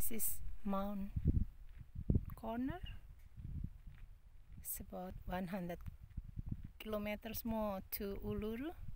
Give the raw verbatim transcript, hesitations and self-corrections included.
This is Mount Corner. It's about one hundred kilometers more to Uluru.